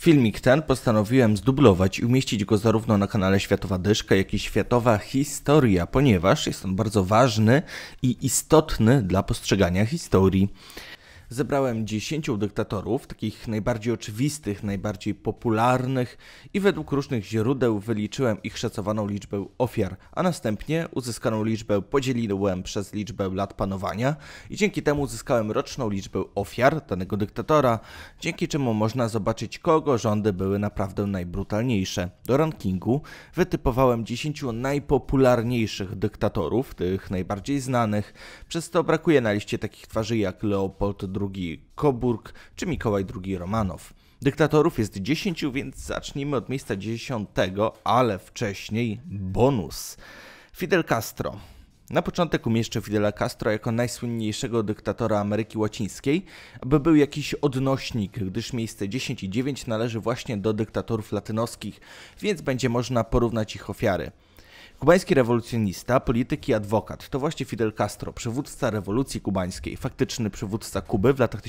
Filmik ten postanowiłem zdublować i umieścić go zarówno na kanale Światowa Dyszka, jak i Światowa Historia, ponieważ jest on bardzo ważny i istotny dla postrzegania historii. Zebrałem 10 dyktatorów, takich najbardziej oczywistych, najbardziej popularnych i według różnych źródeł wyliczyłem ich szacowaną liczbę ofiar, a następnie uzyskaną liczbę podzieliłem przez liczbę lat panowania i dzięki temu uzyskałem roczną liczbę ofiar danego dyktatora, dzięki czemu można zobaczyć, kogo rządy były naprawdę najbrutalniejsze. Do rankingu wytypowałem 10 najpopularniejszych dyktatorów, tych najbardziej znanych, przez to brakuje na liście takich twarzy jak Leopold II Coburg czy Mikołaj II Romanow. Dyktatorów jest 10, więc zacznijmy od miejsca 10, ale wcześniej bonus. Fidel Castro. Na początek umieszczę Fidela Castro jako najsłynniejszego dyktatora Ameryki Łacińskiej, aby był jakiś odnośnik, gdyż miejsce 10 i 9 należy właśnie do dyktatorów latynoskich, więc będzie można porównać ich ofiary. Kubański rewolucjonista, polityk i adwokat to właśnie Fidel Castro, przywódca rewolucji kubańskiej, faktyczny przywódca Kuby w latach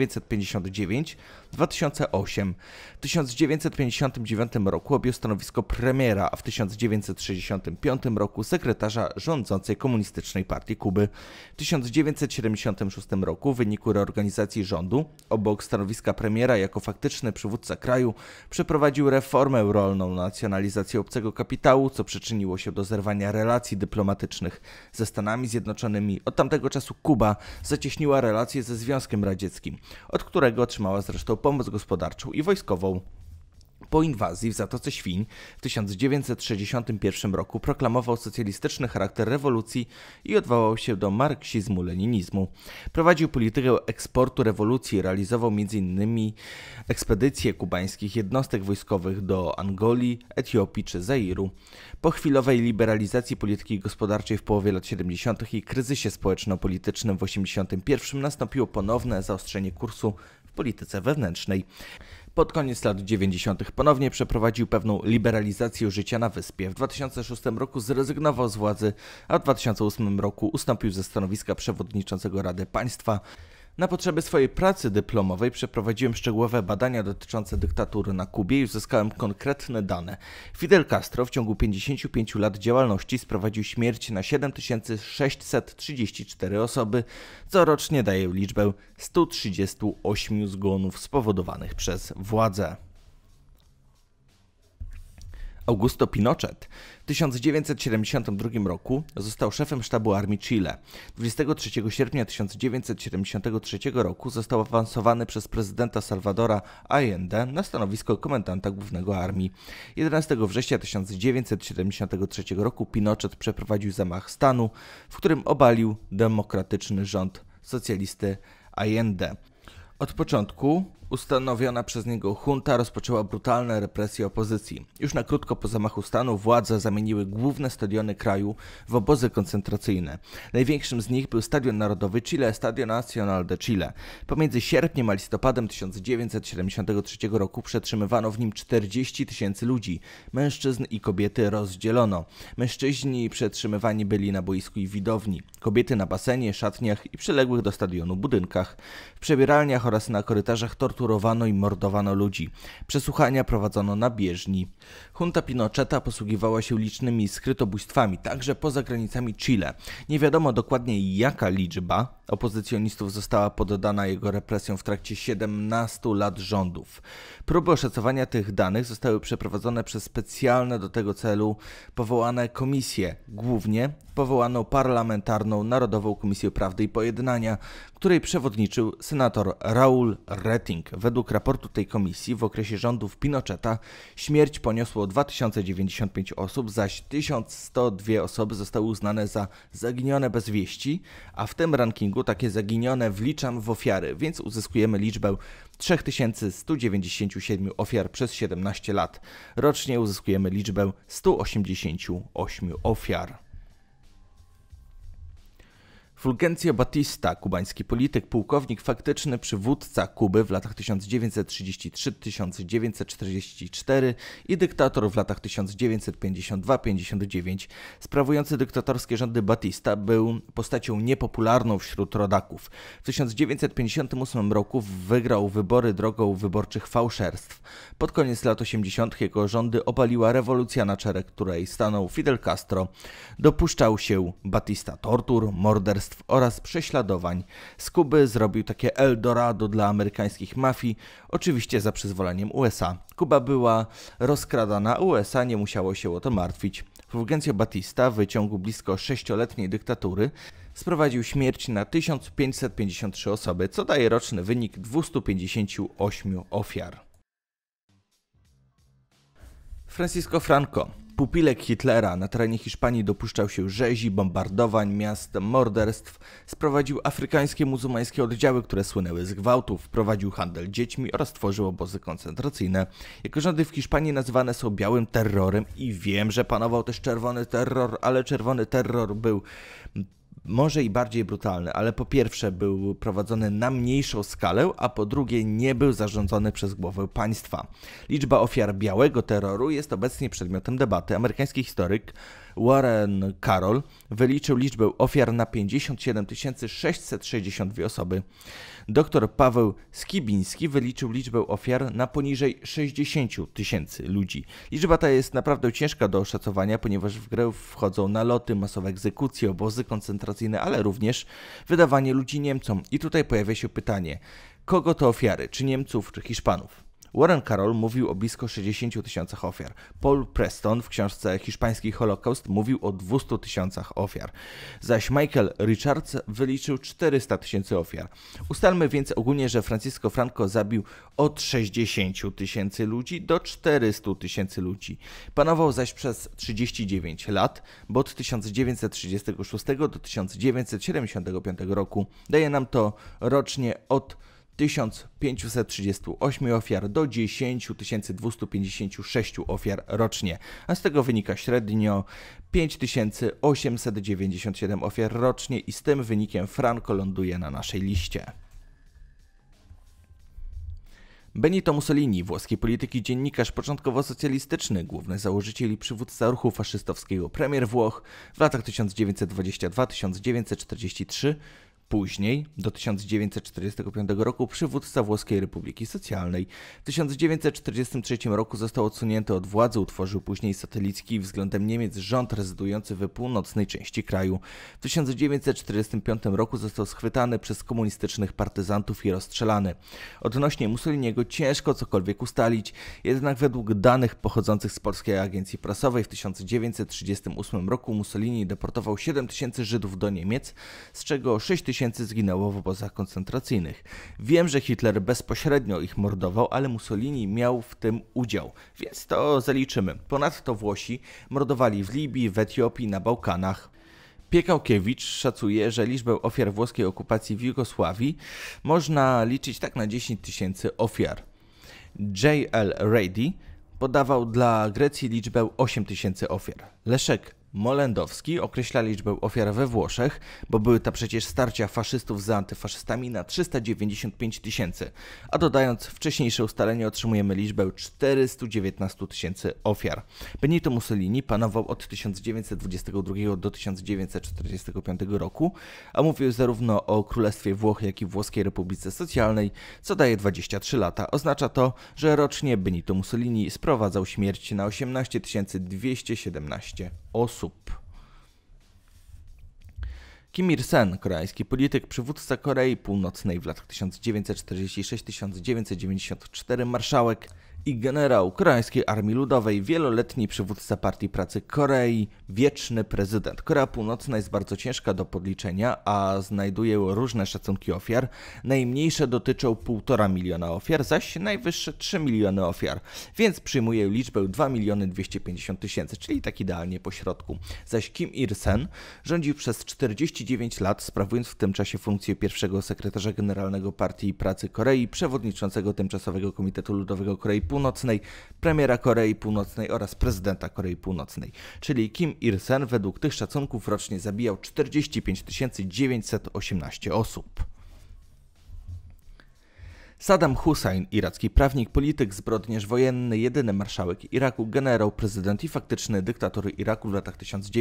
1959-2008. W 1959 roku objął stanowisko premiera, a w 1965 roku sekretarza rządzącej Komunistycznej Partii Kuby. W 1976 roku w wyniku reorganizacji rządu, obok stanowiska premiera jako faktyczny przywódca kraju, przeprowadził reformę rolną, nacjonalizację obcego kapitału, co przyczyniło się do zerwania relacji dyplomatycznych ze Stanami Zjednoczonymi. Od tamtego czasu Kuba zacieśniła relacje ze Związkiem Radzieckim, od którego otrzymała zresztą pomoc gospodarczą i wojskową. Po inwazji w Zatoce Świń w 1961 roku proklamował socjalistyczny charakter rewolucji i odwołał się do marksizmu-leninizmu. Prowadził politykę eksportu rewolucji, realizował m.in. ekspedycje kubańskich jednostek wojskowych do Angolii, Etiopii czy Zairu. Po chwilowej liberalizacji polityki gospodarczej w połowie lat 70. i kryzysie społeczno-politycznym w 1981 nastąpiło ponowne zaostrzenie kursu w polityce wewnętrznej. Pod koniec lat 90. ponownie przeprowadził pewną liberalizację życia na wyspie. W 2006 roku zrezygnował z władzy, a w 2008 roku ustąpił ze stanowiska przewodniczącego Rady Państwa. Na potrzeby swojej pracy dyplomowej przeprowadziłem szczegółowe badania dotyczące dyktatury na Kubie i uzyskałem konkretne dane. Fidel Castro w ciągu 55 lat działalności sprowadził śmierć na 7634 osoby, co rocznie daje liczbę 138 zgonów spowodowanych przez władzę. Augusto Pinochet w 1972 roku został szefem sztabu armii Chile. 23 sierpnia 1973 roku został awansowany przez prezydenta Salvadora Allende na stanowisko komendanta głównego armii. 11 września 1973 roku Pinochet przeprowadził zamach stanu, w którym obalił demokratyczny rząd socjalisty Allende. Od początku ustanowiona przez niego junta rozpoczęła brutalne represje opozycji. Już na krótko po zamachu stanu władze zamieniły główne stadiony kraju w obozy koncentracyjne. Największym z nich był Stadion Narodowy Chile, Estadio Nacional de Chile. Pomiędzy sierpniem a listopadem 1973 roku przetrzymywano w nim 40 000 ludzi. Mężczyzn i kobiety rozdzielono. Mężczyźni przetrzymywani byli na boisku i widowni. Kobiety na basenie, szatniach i przyległych do stadionu budynkach. W przebieralniach oraz na korytarzach torturowano i mordowano ludzi. Przesłuchania prowadzono na bieżni. Junta Pinocheta posługiwała się licznymi skrytobójstwami, także poza granicami Chile. Nie wiadomo dokładnie, jaka liczba opozycjonistów została poddana jego represjom w trakcie 17 lat rządów. Próby oszacowania tych danych zostały przeprowadzone przez specjalne do tego celu powołane komisje, głównie powołaną parlamentarną Narodową Komisję Prawdy i Pojednania, której przewodniczył senator Raúl Rettig. Według raportu tej komisji w okresie rządów Pinocheta śmierć poniosło 2095 osób, zaś 1102 osoby zostały uznane za zaginione bez wieści, a w tym rankingu takie zaginione wliczam w ofiary, więc uzyskujemy liczbę 3197 ofiar przez 17 lat. Rocznie uzyskujemy liczbę 188 ofiar. Fulgencio Batista, kubański polityk, pułkownik, faktyczny przywódca Kuby w latach 1933–1944 i dyktator w latach 1952–59. Sprawujący dyktatorskie rządy Batista był postacią niepopularną wśród rodaków. W 1958 roku wygrał wybory drogą wyborczych fałszerstw. Pod koniec lat 80. jego rządy obaliła rewolucja na czele której stanął Fidel Castro. Dopuszczał się Batista tortur, morderstw oraz prześladowań. Z Kuby zrobił takie Eldorado dla amerykańskich mafii, oczywiście za przyzwoleniem USA. Kuba była rozkradana, a USA nie musiało się o to martwić. Fulgencio Batista w wyciągu blisko 6-letniej dyktatury sprowadził śmierć na 1553 osoby, co daje roczny wynik 258 ofiar. Francisco Franco, pupilek Hitlera, na terenie Hiszpanii dopuszczał się rzezi, bombardowań miast, morderstw, sprowadził afrykańskie muzułmańskie oddziały, które słynęły z gwałtów, prowadził handel dziećmi oraz tworzył obozy koncentracyjne. Jego rządy w Hiszpanii nazywane są białym terrorem i wiem, że panował też czerwony terror, ale czerwony terror był może i bardziej brutalny, ale po pierwsze był prowadzony na mniejszą skalę, a po drugie nie był zarządzany przez głowę państwa. Liczba ofiar białego terroru jest obecnie przedmiotem debaty. Amerykański historyk Warren Carroll wyliczył liczbę ofiar na 57 662 osoby. Dr Paweł Skibiński wyliczył liczbę ofiar na poniżej 60 000 ludzi. Liczba ta jest naprawdę ciężka do oszacowania, ponieważ w grę wchodzą naloty, masowe egzekucje, obozy koncentracyjne, ale również wydawanie ludzi Niemcom. I tutaj pojawia się pytanie, kogo to ofiary, czy Niemców, czy Hiszpanów? Warren Carroll mówił o blisko 60 000 ofiar. Paul Preston w książce Hiszpański Holokaust mówił o 200 000 ofiar. Zaś Michael Richards wyliczył 400 000 ofiar. Ustalmy więc ogólnie, że Francisco Franco zabił od 60 000 ludzi do 400 000 ludzi. Panował zaś przez 39 lat, bo od 1936 do 1975 roku. Daje nam to rocznie od 1538 ofiar do 10 256 ofiar rocznie, a z tego wynika średnio 5897 ofiar rocznie i z tym wynikiem Franco ląduje na naszej liście. Benito Mussolini, włoski polityk i dziennikarz początkowo socjalistyczny, główny założyciel i przywódca ruchu faszystowskiego, premier Włoch w latach 1922–1943, później, do 1945 roku, przywódca Włoskiej Republiki Socjalnej. W 1943 roku został odsunięty od władzy, utworzył później satelicki względem Niemiec rząd rezydujący w północnej części kraju. W 1945 roku został schwytany przez komunistycznych partyzantów i rozstrzelany. Odnośnie Mussoliniego ciężko cokolwiek ustalić, jednak według danych pochodzących z polskiej agencji prasowej w 1938 roku Mussolini deportował 7 000 Żydów do Niemiec, z czego 6 000 zginęło w obozach koncentracyjnych. Wiem, że Hitler bezpośrednio ich mordował, ale Mussolini miał w tym udział, więc to zaliczymy. Ponadto Włosi mordowali w Libii, w Etiopii, na Bałkanach. Piekałkiewicz szacuje, że liczbę ofiar włoskiej okupacji w Jugosławii można liczyć tak na 10 000 ofiar. J.L. Rady podawał dla Grecji liczbę 8 000 ofiar. Leszek Molendowski określa liczbę ofiar we Włoszech, bo były to przecież starcia faszystów z antyfaszystami, na 395 000, a dodając wcześniejsze ustalenie otrzymujemy liczbę 419 000 ofiar. Benito Mussolini panował od 1922 do 1945 roku, a mówił zarówno o Królestwie Włoch, jak i Włoskiej Republice Socjalnej, co daje 23 lata. Oznacza to, że rocznie Benito Mussolini sprowadzał śmierć na 18 217 osób. Kim Il-sen, koreański polityk, przywódca Korei Północnej w latach 1946–1994, marszałek i generał Koreańskiej Armii Ludowej, wieloletni przywódca Partii Pracy Korei, wieczny prezydent. Korea Północna jest bardzo ciężka do podliczenia, a znajduje różne szacunki ofiar. Najmniejsze dotyczą 1,5 miliona ofiar, zaś najwyższe 3 miliony ofiar, więc przyjmuje liczbę 2 250 000, czyli tak idealnie po środku. Zaś Kim Il-sen rządził przez 49 lat, sprawując w tym czasie funkcję pierwszego sekretarza generalnego Partii Pracy Korei, przewodniczącego Tymczasowego Komitetu Ludowego Korei Północnej Północnej, premiera Korei Północnej oraz prezydenta Korei Północnej. Czyli Kim Il-sen według tych szacunków rocznie zabijał 45 918 osób. Saddam Hussein, iracki prawnik, polityk, zbrodniarz wojenny, jedyny marszałek Iraku, generał, prezydent i faktyczny dyktator Iraku w latach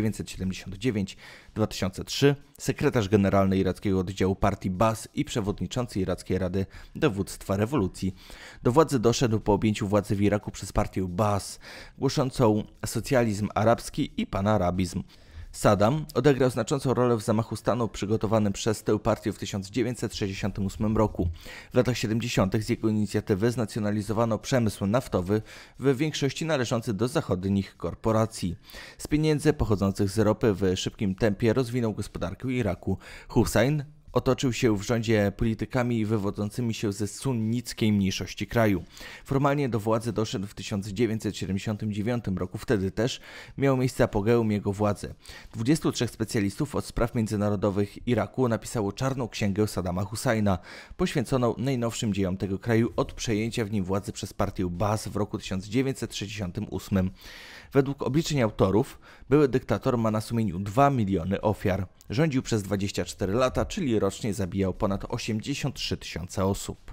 1979-2003, sekretarz generalny irackiego oddziału partii Baas i przewodniczący Irackiej Rady Dowództwa Rewolucji. Do władzy doszedł po objęciu władzy w Iraku przez partię Baas, głoszącą socjalizm arabski i panarabizm. Saddam odegrał znaczącą rolę w zamachu stanu przygotowanym przez tę partię w 1968 roku. W latach 70. z jego inicjatywy znacjonalizowano przemysł naftowy, w większości należący do zachodnich korporacji. Z pieniędzy pochodzących z ropy w szybkim tempie rozwinął gospodarkę Iraku. Hussein otoczył się w rządzie politykami wywodzącymi się ze sunnickiej mniejszości kraju. Formalnie do władzy doszedł w 1979 roku, wtedy też miał miejsce apogeum jego władzy. 23 specjalistów od spraw międzynarodowych Iraku napisało czarną księgę Saddama Husseina, poświęconą najnowszym dziejom tego kraju od przejęcia w nim władzy przez partię Baas w roku 1968. Według obliczeń autorów, były dyktator ma na sumieniu 2 miliony ofiar. Rządził przez 24 lata, czyli rocznie zabijał ponad 83 000 osób.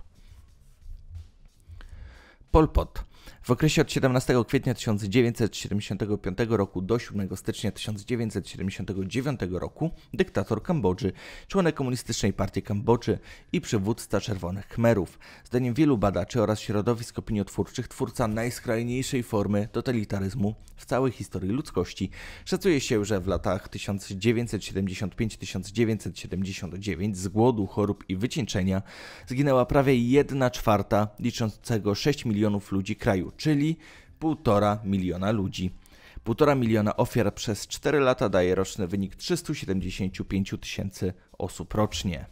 Pol Pot. W okresie od 17 kwietnia 1975 roku do 7 stycznia 1979 roku dyktator Kambodży, członek Komunistycznej Partii Kambodży i przywódca Czerwonych Khmerów. Zdaniem wielu badaczy oraz środowisk opiniotwórczych twórca najskrajniejszej formy totalitaryzmu w całej historii ludzkości. Szacuje się, że w latach 1975-1979 z głodu, chorób i wycieńczenia zginęła prawie 1/4 liczącego 6 milionów ludzi kraju, czyli 1,5 miliona ludzi. 1,5 miliona ofiar przez 4 lata daje roczny wynik 375 000 osób rocznie.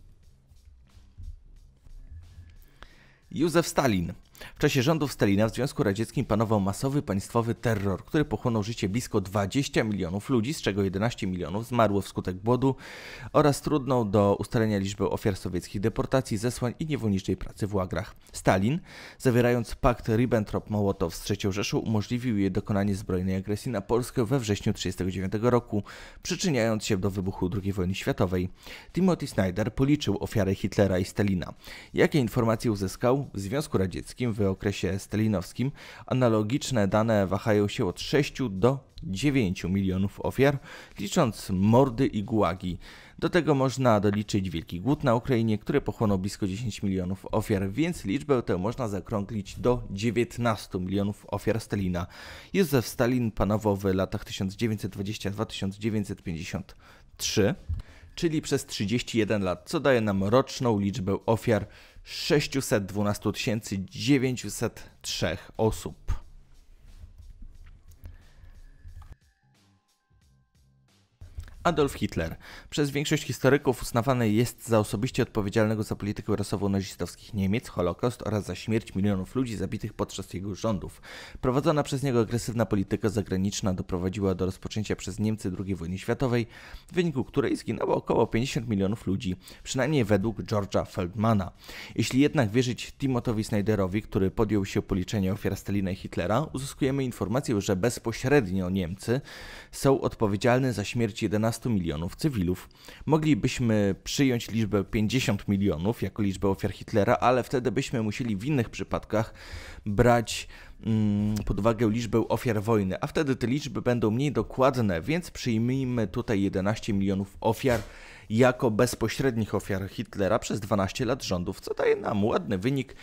Józef Stalin. W czasie rządów Stalina w Związku Radzieckim panował masowy państwowy terror, który pochłonął życie blisko 20 milionów ludzi, z czego 11 milionów zmarło wskutek głodu oraz trudną do ustalenia liczbę ofiar sowieckich deportacji, zesłań i niewolniczej pracy w łagrach. Stalin, zawierając pakt Ribbentrop-Mołotow z III Rzeszą, umożliwił jej dokonanie zbrojnej agresji na Polskę we wrześniu 1939 roku, przyczyniając się do wybuchu II wojny światowej. Timothy Snyder policzył ofiary Hitlera i Stalina. Jakie informacje uzyskał? W Związku Radzieckim w okresie stalinowskim analogiczne dane wahają się od 6 do 9 milionów ofiar, licząc mordy i gułagi. Do tego można doliczyć Wielki Głód na Ukrainie, który pochłonął blisko 10 milionów ofiar, więc liczbę tę można zaokrąglić do 19 milionów ofiar Stalina. Józef Stalin panował w latach 1922-1953, czyli przez 31 lat, co daje nam roczną liczbę ofiar 612 903 osób. Adolf Hitler. Przez większość historyków uznawany jest za osobiście odpowiedzialnego za politykę rasową nazistowskich Niemiec, Holokaust oraz za śmierć milionów ludzi zabitych podczas jego rządów. Prowadzona przez niego agresywna polityka zagraniczna doprowadziła do rozpoczęcia przez Niemcy II wojny światowej, w wyniku której zginęło około 50 milionów ludzi, przynajmniej według George'a Feldmana. Jeśli jednak wierzyć Timothowi Snyderowi, który podjął się policzenia ofiar Stalina i Hitlera, uzyskujemy informację, że bezpośrednio Niemcy są odpowiedzialne za śmierć 11 milionów cywilów. Moglibyśmy przyjąć liczbę 50 milionów jako liczbę ofiar Hitlera, ale wtedy byśmy musieli w innych przypadkach brać pod uwagę liczbę ofiar wojny, a wtedy te liczby będą mniej dokładne, więc przyjmijmy tutaj 11 milionów ofiar jako bezpośrednich ofiar Hitlera przez 12 lat rządów, co daje nam ładny wynik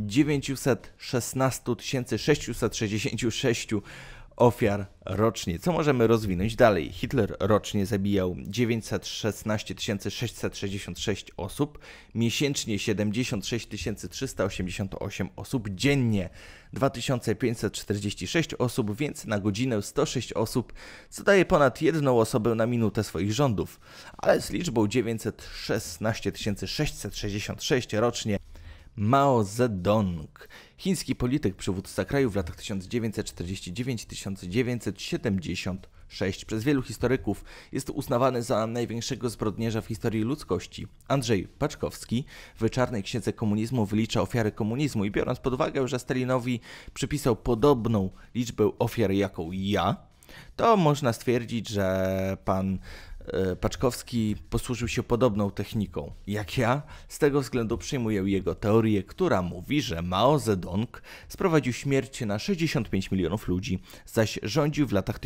916 666 ofiar rocznie. Co możemy rozwinąć dalej? Hitler rocznie zabijał 916 666 osób, miesięcznie 76 388 osób, dziennie 2546 osób, więc na godzinę 106 osób, co daje ponad 1 osobę na minutę swoich rządów. Ale z liczbą 916 666 rocznie Mao Zedong, chiński polityk, przywódca kraju w latach 1949-1976. Przez wielu historyków jest uznawany za największego zbrodniarza w historii ludzkości. Andrzej Paczkowski w Czarnej Księdze Komunizmu wylicza ofiary komunizmu i biorąc pod uwagę, że Stalinowi przypisał podobną liczbę ofiar jaką ja, to można stwierdzić, że pan Paczkowski posłużył się podobną techniką jak ja. Z tego względu przyjmuję jego teorię, która mówi, że Mao Zedong sprowadził śmierć na 65 milionów ludzi, zaś rządził w latach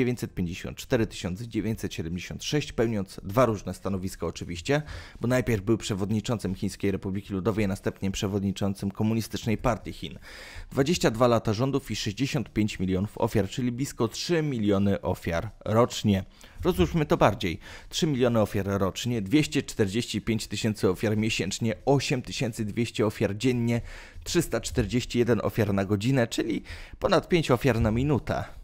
1954-1976, pełniąc dwa różne stanowiska oczywiście, bo najpierw był przewodniczącym Chińskiej Republiki Ludowej, a następnie przewodniczącym Komunistycznej Partii Chin. 22 lata rządów i 65 milionów ofiar, czyli blisko 3 miliony ofiar rocznie. Rozłóżmy to bardziej. 3 miliony ofiar rocznie, 245 tysięcy ofiar miesięcznie, 8200 ofiar dziennie, 341 ofiar na godzinę, czyli ponad 5 ofiar na minutę.